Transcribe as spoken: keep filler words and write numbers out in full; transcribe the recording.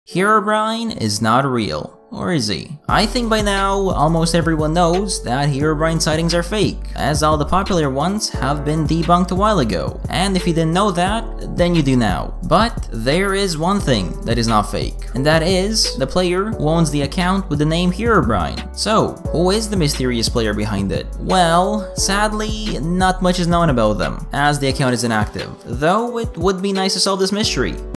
Herobrine is not real. Or is he? I think by now, almost everyone knows that Herobrine sightings are fake, as all the popular ones have been debunked a while ago. And if you didn't know that, then you do now. But there is one thing that is not fake, and that is the player who owns the account with the name Herobrine. So, who is the mysterious player behind it? Well, sadly, not much is known about them, as the account is inactive, though it would be nice to solve this mystery.